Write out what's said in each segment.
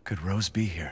Could Rose be here?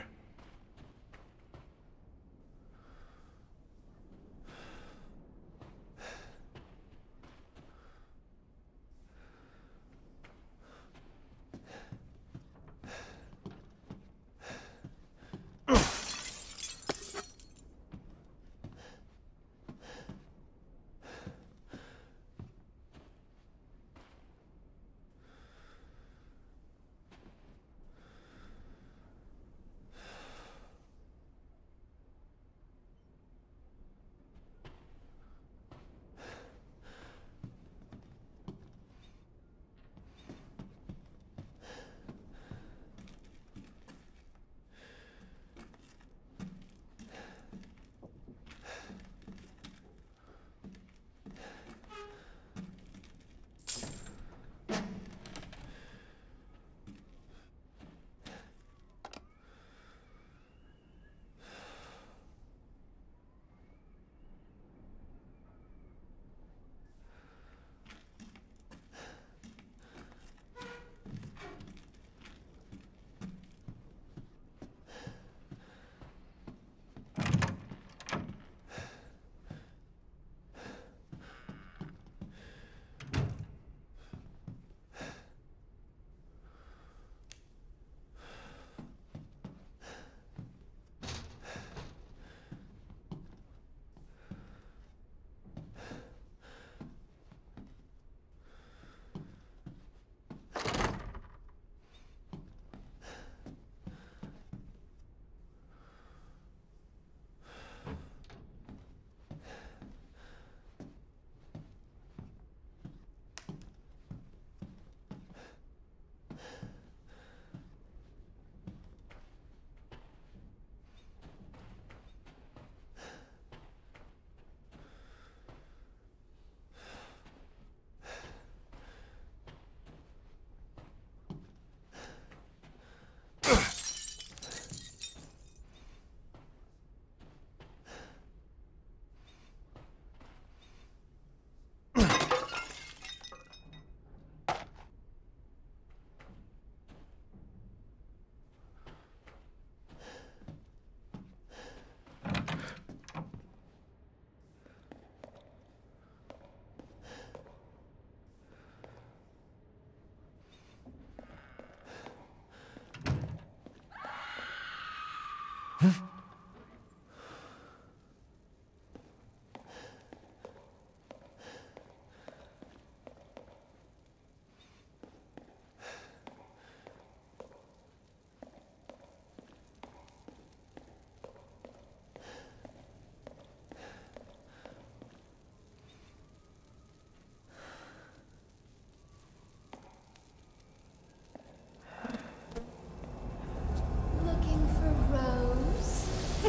Looking for Rose?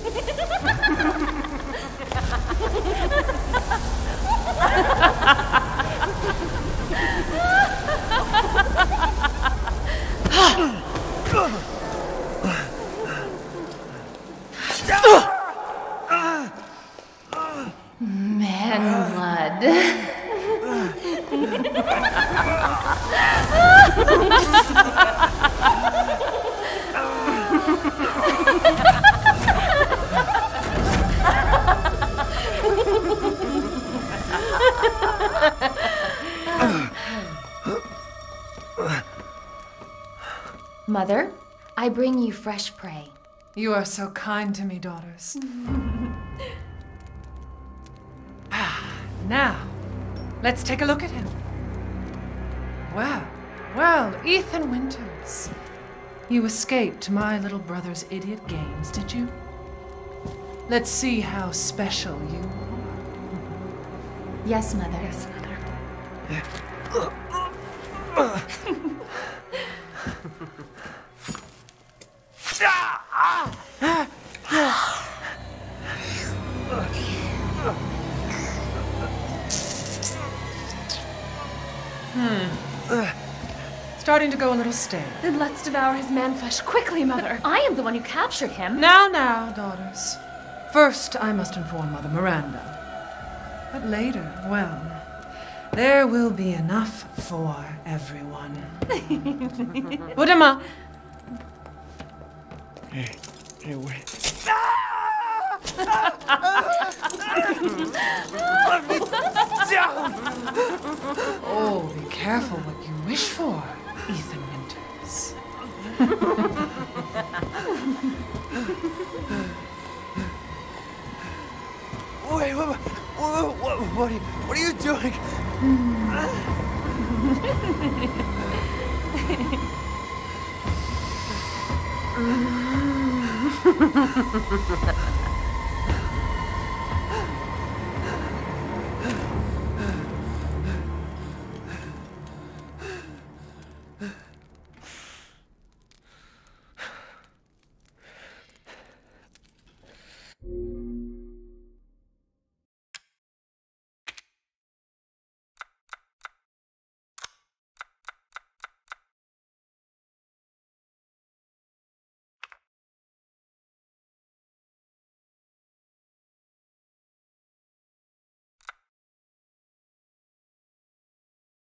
Man blood. Mother, I bring you fresh prey. You are so kind to me, daughters. Now, let's take a look at him. Well, Ethan Winters. You escaped my little brother's idiot games, did you? Let's see how special you are. Yes, Mother. Yes, Mother. Starting to go a little stale. Then let's devour his man-flesh quickly, Mother. I am the one who captured him. Now, daughters. First, I must inform Mother Miranda. But later, well, there will be enough for everyone. Put him up. Hey, wait. Let me down! Oh, be careful what you wish for, Ethan Winters. Wait, what are you doing?